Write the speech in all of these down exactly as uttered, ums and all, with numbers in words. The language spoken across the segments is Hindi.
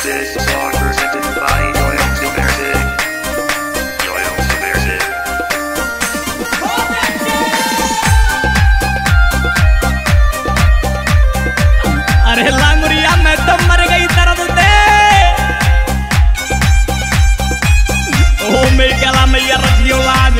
This song presented by Yoel Subversive. Yoel Subversive. अरे लांगुरिया मैं तो मर गई दर्द से। ओ मेरी गला मैया रखियो लाज।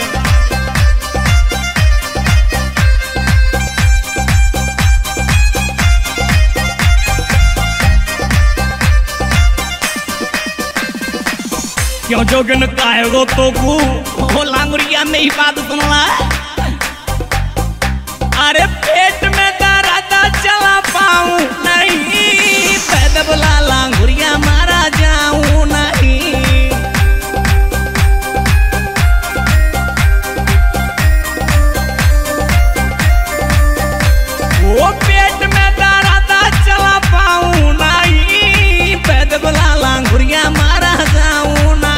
क्यों जोगन काहेगो तो कू ओ लांगुरिया मेरी बात सुनला। अरे पेट में दर्द चला पाऊं नहीं, पैद बुला लांगुरिया मारा जाऊं नहीं। वो पेट में दर्द चला पाऊं नहीं, पैद बुला लांगुरिया मारा जाऊं नहीं।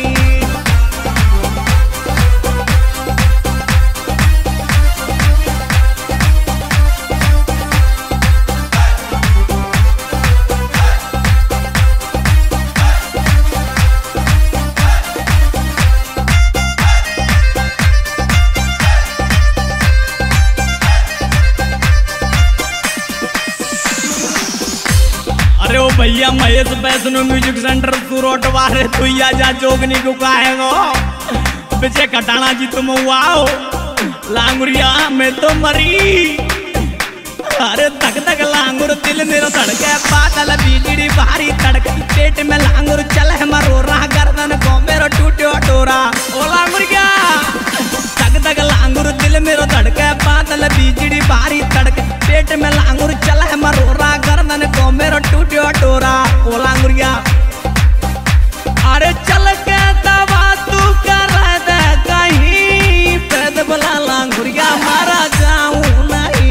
अरे ओ भैया महेश वैष्णो म्यूजिक सेंटर सूरत वाले तू या जा जोगनी को काहेगो बेचे कटाना जी तुम आओ लांगुरिया में तो मरी। अरे तक तक लांगुर दिल मेरा धड़के बादल बिजली भारी तड़के पेट में लांगुर चले मरो रहा गर्दन को मेरा टूटे डोरा। ओ लांगुरिया तक तक लांगुर दिल मेरा धड़के बादल बिजली भारी तड़के पेट में लांगुर चले मरो रहा गर्दन को मेरा टूटे डोरा। ओ लांगुरिया अरे चल के दवा तू कर दे कहीं, पैद बुला लांगुरिया मारा जाऊं नहीं।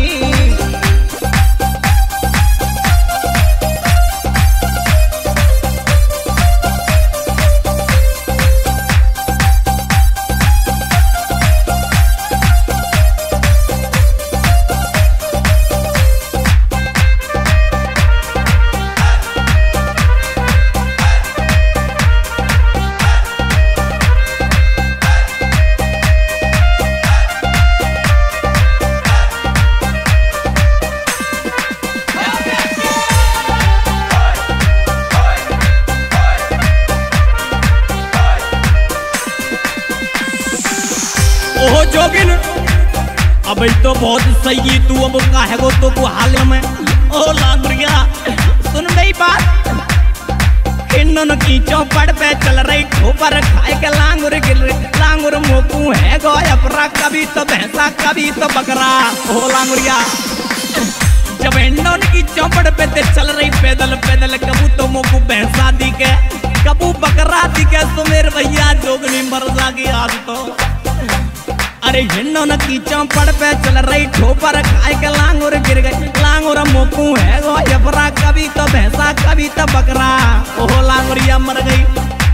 ओ जोगिन अब तो बहुत सही तू अब काहेगो तो तू हाल में। ओ लांगुरिया सुन मेरी बात, इन्होंने की चौपड़ पे चल रही ठोपर खाए के लांगुर गिर रही लांगुर मोकू है गो अपरा कभी तो भैंसा कभी तो बकरा। ओ लांगुरिया जब इन्होंने की चौपड़ पे ते चल रही पैदल पैदल कबू तो मोकू भैंसा दी के कबू बकरा दी के तो मेरे भैया जोगनी मर जागी आज तो। अरे हिन्नो न की चौपड़ पे चल रही ठोपर खाए के लांगुर गिर गई लांगुर मोकू है गो यपरा कभी तो भैंसा कभी तो बकरा। ओहो लांगुरिया मर गई।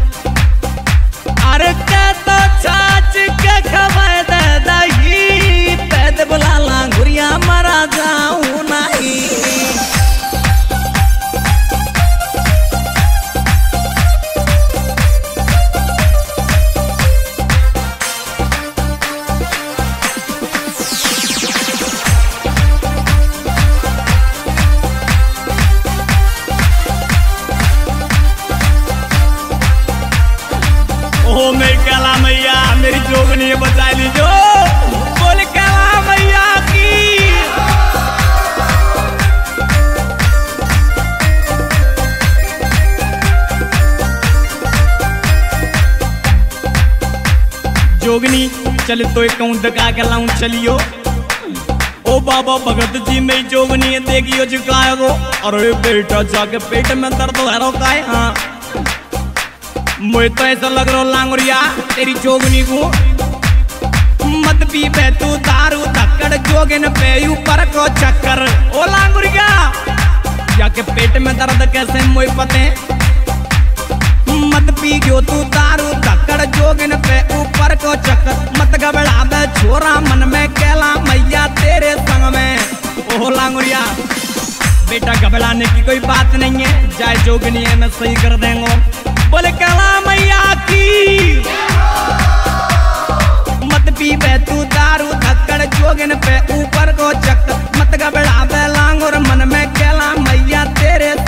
अरे के तो छाछ के खबर दे दही, पैद बुला लांगुरिया मरा जाऊं नहीं। ओ मेरी कला मैया मेरी जोगनी बचा लीजो, बोल कला मैया की। जोगनी चल तो एक दका के लाऊं चलियो। ओ बाबा भगत जी मेरी जोगनी देखियो झुकाएगो। अरे बेटा जाके पेट में दर्द हो रहा है। हाँ मुझे तो ऐसा लग रहा लांगुरिया तेरी जोगनी को मत पी बे तू दारू धक्कड़ जोगिन पे ऊपर को चक्कर। ओ लांगुरिया जाके पेट में दर्द कैसे मुझे पते मत पी गयो तू दारू धक्कड़ जोगिन पे ऊपर को चक्कर। मत घबरा बे छोरा मन में कहला मैया तेरे संग में। ओ लांगुरिया बेटा घबराने की कोई बात नहीं है, जाए जोगनी है मैं सही कर देंगे। बोले कला मैया की मत पीबे तू दारू धक्कड़ जोगन पे ऊपर को चक्कर मत घबरा बे लांग और मन में कहला मैया तेरे